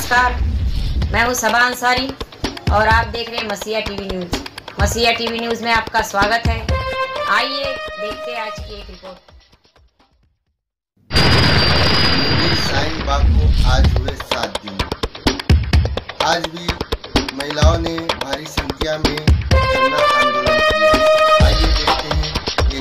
नमस्कार, मैं हूं सबा अंसारी और आप देख रहे हैं Masiha TV news. Masiha TV news में आपका स्वागत है। आइए देखते हैं आज की एक रिपोर्ट। शाहीन बाग को आज हुए 7 दिन। आज भी महिलाओं ने भारी संख्या में धरना आंदोलन किया। आइए देखते हैं ये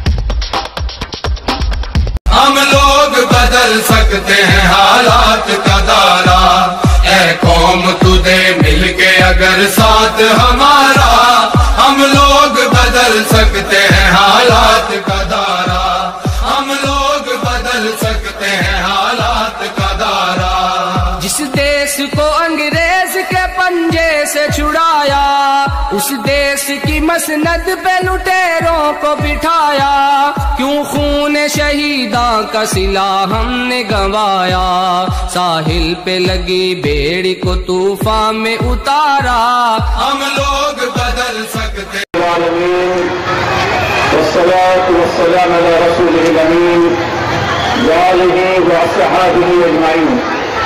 रिपोर्ट। हम लोग बदल सकते हैं हालात का दायरा, ऐ कौम तुझे मिलके अगर साथ हमारा, हम लोग बदल सकते हैं हालात का दायरा, हम लोग बदल सकते हैं हालात का दायरा। जिस देश को अंग्रेज के पंजे से छुड़ाया, उस देश की मसनद पे लुटेरों को बिठाया, क्यों खून शहीदां का सिला हमने गंवाया, साहिल पे लगी बेड़ी को तूफान में उतारा, हम लोग बदल सकते। वस्सलातु वस्सलामु अला रसूलिल अमीन व आलिहि व अस्हाबिहि अजमाइन।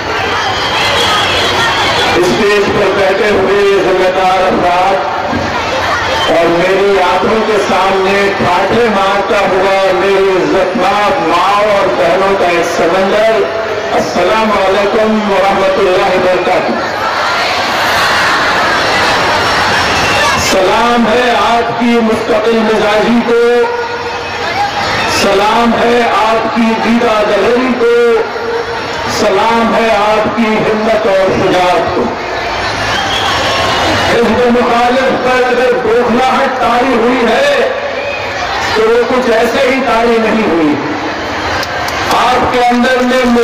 स्टेज पर बैठे हुए जिम्मेदार अफराद और मेरी आंखों के सामने ठाठे मारता हुआ मेरी इज्जतनाक माँ और बहनों का एक समंदर, अस्सलाम वालेकुम व रहमतुल्लाहि व बरकातुहू। सलाम है आपकी मुस्तकिल मिजाजी को, सलाम है आपकी दीदा दलेरी को, सलाम है आपकी हिम्मत और शुजाअत को। हिज़्ब मुखालिफ पर अगर बौखलाहट तारी हुई है तो वो कुछ ऐसे ही तारी नहीं हुई। आपके अंदर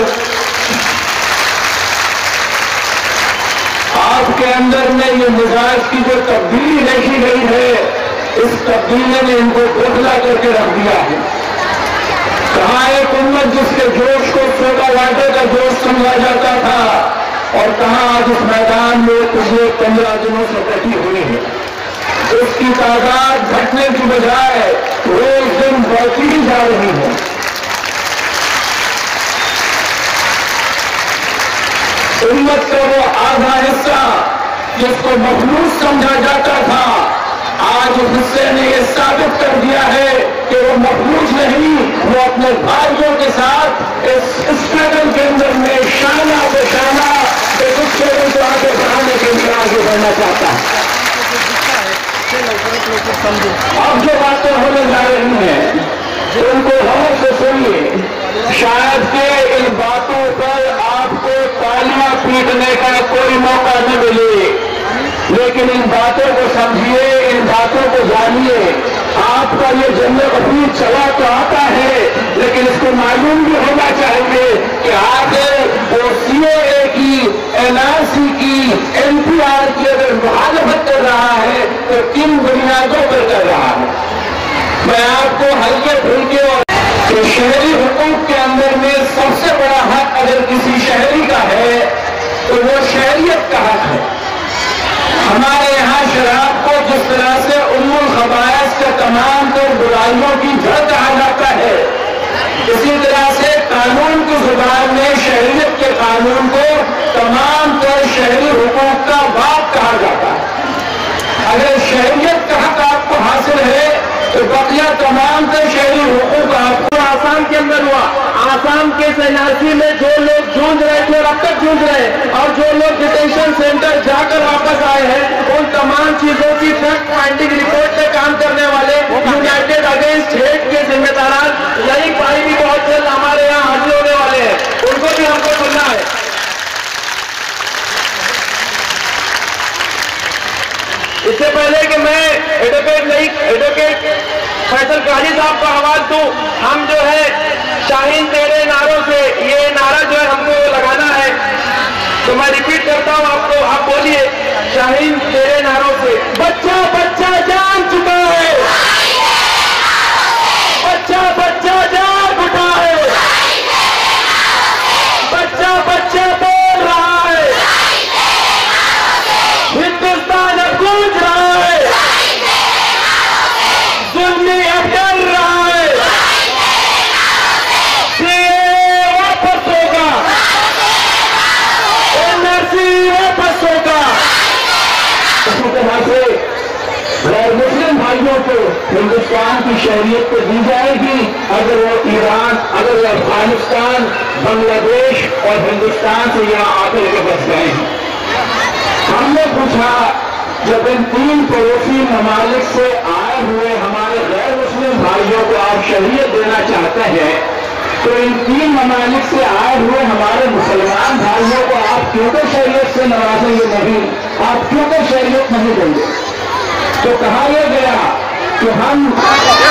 में ये मिजाज की जो तब्दीली देखी गई है, इस तब्दीली ने इनको बौखला करके रख दिया है। कहाँ एक उम्मत जिसके जोश को सोडा वाटर का जोश समझा जाता था, और कहाँ आज इस मैदान में पिछले 15 दिनों से बैठी हुई है। उसकी तादाद घटने की बजाय रोज दिन बढ़ती ही जा रही है। उम्मत का वो आधा हिस्सा जिसको मखलूक समझा जाता था, आज उस हिस्से ने यह साबित कर दिया है कि वो मखलूक नहीं, वो अपने भाइयों के साथ इस स्ट्रगल के अंदर में शाना बेशाना एक स्ट्रगल को आगे बढ़ाने के लिए आगे बढ़ना चाहता है। अब जो बातें होने जा रही हैं उनको गौर से सुनिए। शायद के इन बातों पर आपको तालियां पीटने का कोई मौका न मिले, लेकिन इन बातों को समझिए, इन बातों को जानिए। आपका ये जन्नत अपनी चला तो आता है, लेकिन इसको मालूम भी होना चाहिए कि आगे वो सीएए की, एनआरसी की, एनपीआर की अगर मुखालफत कर रहा है तो किन बुनियादों पर कर रहा है। मैं आपको हल्के फुल्के और शहरी हुकूक के अंदर में सबसे बड़ा हक अगर किसी शहरी का है तो वो शहरियत का हक है। हमारे यहाँ शराब को जिस तरह से उम्मुल खबाइस के तमाम तर बुराइयों की जड़ कहा जाता है, इसी तरह से कानून की जुबान में शहरियत के कानून को तमाम तर शहरी हुकूक का बाप कहा जाता है। अगर शहरियत का हक आपको हासिल है तो बकिया तमाम तर शहरी हुकूक आपको। आसाम के अंदर हुआ, आसाम के एनआरसी में जो लोग जूझ रहे थे और अब तक जूझ रहे, और जो लोग डिटेंशन सेंटर जाकर वापस आए हैं, उन तमाम चीजों की फैक्ट फाइंडिंग रिपोर्ट पे काम करने वाले यूनाइटेड अगेंस्ट हेट के जिम्मेदार यही भाई भी बहुत जल्द हमारे यहाँ हाजिर होने वाले हैं, उनको भी हमको सुनना है। इससे पहले कि मैं एडवोकेट फैसल काजी साहब का आवाज दूं, हम जो है शाहीन तेरे नारों से ये नारा जो है हमको लगाना है, तो मैं रिपीट करता हूं आपको, आप बोलिए शाहीन तेरे नारों से। बच्चा बच्चा जान चुका है, बच्चा बच्चा जाग उठा है, बच्चा बच्चा बोल रहा है, हिंदुस्तान अब गूंज रहा है, जुल्मी अब डर रहा है, वापस होगा, हिंदुस्तान की शहरियत को दी जाएगी अगर वो ईरान, अगर वो अफगानिस्तान, बांग्लादेश और हिंदुस्तान से यहाँ आकर के बस गए हैं। हमने पूछा, जब इन 3 पड़ोसी ममालिक से आए हुए हमारे गैर मुस्लिम भाइयों को आप शहरियत देना चाहते हैं, तो इन 3 ममालिक से आए हुए हमारे मुसलमान भाइयों को आप क्यों तो शहरियत से नवाजेंगे नहीं, आप क्यों तो शहरियत नहीं देंगे? तो कहा यह गया कि हम